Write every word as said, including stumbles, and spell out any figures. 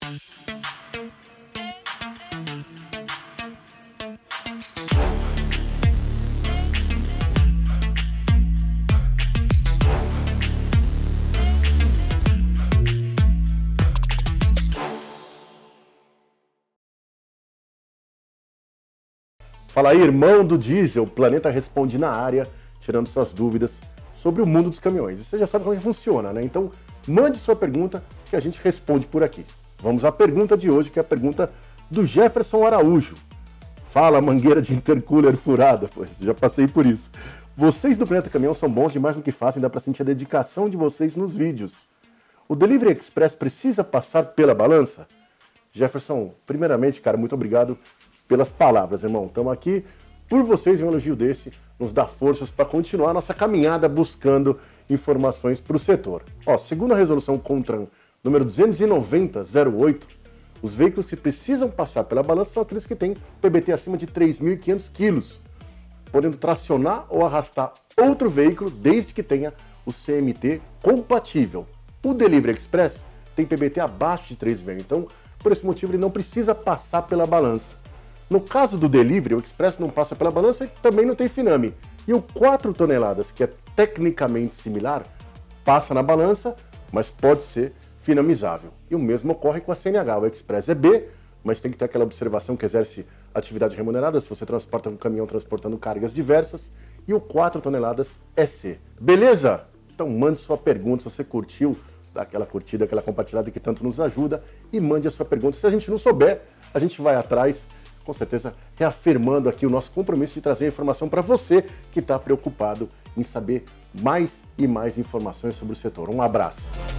Fala aí, irmão do diesel, o Planeta Responde na área, tirando suas dúvidas sobre o mundo dos caminhões. E você já sabe como é que funciona, né? Então, mande sua pergunta que a gente responde por aqui. Vamos à pergunta de hoje, que é a pergunta do Jefferson Araújo. Fala, mangueira de intercooler furada, pois já passei por isso. Vocês do Planeta Caminhão são bons demais no que fazem, dá pra sentir a dedicação de vocês nos vídeos. O Delivery Express precisa passar pela balança? Jefferson, primeiramente, cara, muito obrigado pelas palavras, irmão. Estamos aqui por vocês e um elogio desse nos dá forças para continuar nossa caminhada buscando informações para o setor. Ó, segundo a resolução CONTRAN número duzentos e noventa ponto zero oito, os veículos que precisam passar pela balança são aqueles que têm P B T acima de três mil e quinhentos quilos, podendo tracionar ou arrastar outro veículo desde que tenha o C M T compatível. O Delivery Express tem P B T abaixo de três mil, então por esse motivo ele não precisa passar pela balança. No caso do Delivery, o Express não passa pela balança e também não tem Finame. E o quatro toneladas, que é tecnicamente similar, passa na balança, mas pode ser finamizável. E o mesmo ocorre com a C N H. O Express é B, mas tem que ter aquela observação que exerce atividade remunerada se você transporta um caminhão transportando cargas diversas. E o quatro toneladas é C. Beleza? Então mande sua pergunta, se você curtiu, dá aquela curtida, aquela compartilhada que tanto nos ajuda e mande a sua pergunta. Se a gente não souber, a gente vai atrás, com certeza reafirmando aqui o nosso compromisso de trazer informação para você que está preocupado em saber mais e mais informações sobre o setor. Um abraço!